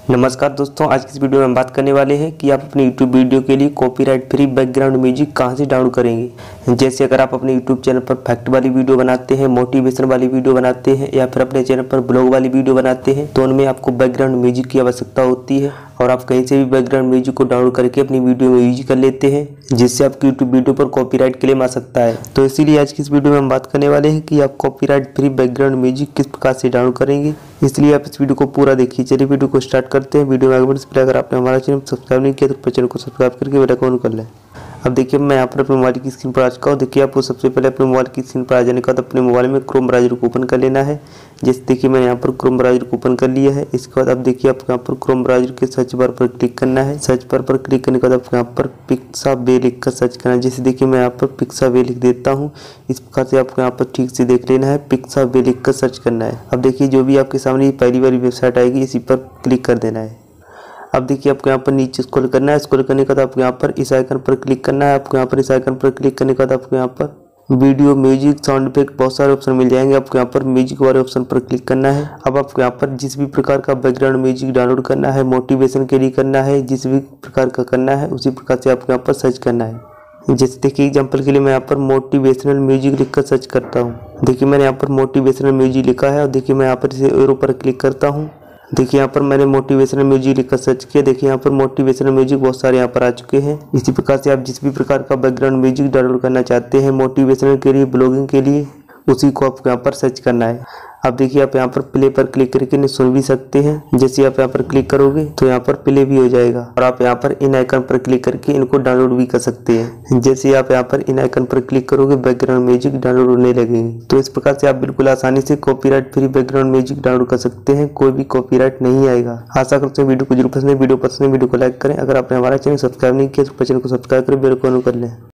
नमस्कार दोस्तों, आज की इस वीडियो में हम बात करने वाले हैं कि आप अपने YouTube वीडियो के लिए कॉपीराइट फ्री बैकग्राउंड म्यूजिक कहां से डाउनलोड करेंगे। जैसे अगर आप अपने YouTube चैनल पर फैक्ट वाली वीडियो बनाते हैं, मोटिवेशन वाली वीडियो बनाते हैं या फिर अपने चैनल पर ब्लॉग वाली वीडियो बनाते हैं तो उनमें आपको बैकग्राउंड म्यूजिक की आवश्यकता होती है और आप कहीं से भी बैकग्राउंड म्यूजिक को डाउनलोड करके अपनी वीडियो में यूज कर लेते हैं, जिससे आपकी YouTube वीडियो पर कॉपीराइट क्लेम आ सकता है। तो इसीलिए आज की इस वीडियो में हम बात करने वाले हैं कि आप कॉपीराइट फ्री बैकग्राउंड म्यूजिक किस प्रकार से डाउनलोड करेंगे, इसलिए आप इस वीडियो को पूरा देखिए। चलिए वीडियो को स्टार्ट करते हैं। वीडियो में आगे बढ़ने से पहले अगर आपने हमारा चैनल सब्सक्राइब नहीं किया तो चैनल को सब्सक्राइब करके बेल आइकन ऑन कर लें। अब देखिए मैं यहाँ पर अपने मोबाइल की स्क्रीन पर आ चुका हूँ। देखिए आपको सबसे पहले अपने मोबाइल की स्क्रीन पर आ जाने के बाद अपने मोबाइल में क्रोम ब्राउज़र को ओपन कर लेना है। जैसे देखिए मैंने यहाँ पर क्रोम ब्राउज़र को ओपन कर लिया है। इसके बाद अब देखिए आपको यहाँ पर क्रोम ब्राउज़र के सर्च बार पर क्लिक करना है। सर्च बार पर क्लिक करने के बाद आपको यहाँ पर पिक्साबे लिख कर सर्च करना है। जैसे देखिए मैं यहाँ पर पिक्साबे लिख देता हूँ। इस प्रकार से आपको यहाँ पर ठीक से देख लेना है, पिक्साबे लिख कर सर्च करना है। अब देखिए जो भी आपके सामने पहली वाली वेबसाइट आएगी इसी पर क्लिक कर देना है। अब देखिए आपको यहाँ पर नीचे स्क्रॉल करना है। स्क्रॉल करने के बाद आपको यहाँ पर इस आइकन पर क्लिक करना है। आपको यहाँ पर इस आइकन पर क्लिक करने के बाद आपको यहाँ पर वीडियो, म्यूजिक, साउंड इफेक्ट बहुत सारे ऑप्शन मिल जाएंगे। आपको यहाँ पर म्यूजिक वाले ऑप्शन पर क्लिक करना है। अब आपको यहाँ पर जिस भी प्रकार का बैकग्राउंड म्यूजिक डाउनलोड करना है, मोटिवेशन के लिए करना है, जिस भी प्रकार का करना है उसी प्रकार से आपको यहाँ पर सर्च करना है। जैसे देखिए एग्जाम्पल के लिए मैं यहाँ पर मोटिवेशनल म्यूजिक लिखकर सर्च करता हूँ। देखिए मैंने यहाँ पर मोटिवेशनल म्यूजिक लिखा है और देखिए मैं यहाँ पर इसे एरो पर क्लिक करता हूँ। देखिए यहाँ पर मैंने मोटिवेशनल म्यूजिक लिखकर सर्च किया। देखिए यहाँ पर मोटिवेशनल म्यूजिक बहुत सारे यहाँ पर आ चुके हैं। इसी प्रकार से आप जिस भी प्रकार का बैकग्राउंड म्यूजिक डाउनलोड करना चाहते हैं मोटिवेशनल के लिए, ब्लॉगिंग के लिए, उसी को आपको यहाँ पर सर्च करना है। अब देखिए आप यहाँ पर प्ले पर क्लिक करके इन्हें सुन भी सकते हैं। जैसे आप यहाँ पर क्लिक करोगे तो यहाँ पर प्ले भी हो जाएगा और आप यहाँ पर इन आइकन पर क्लिक करके इनको डाउनलोड भी कर सकते हैं। जैसे आप यहाँ पर इन आइकन पर क्लिक करोगे बैकग्राउंड म्यूजिक डाउनलोड होने लगेंगे। तो इस प्रकार से आप बिल्कुल आसानी से copyright free background music download कर सकते हैं, कोई भी कॉपीराइट नहीं आएगा। आशा करते हैं वीडियो को जरूर पसंद है। वीडियो पसंद है वीडियो को लाइक करें। अगर आपने हमारा चैनल सब्सक्राइब नहीं किया तो चैनल को सब्सक्राइब करें, बेल आइकन ऑन कर लें।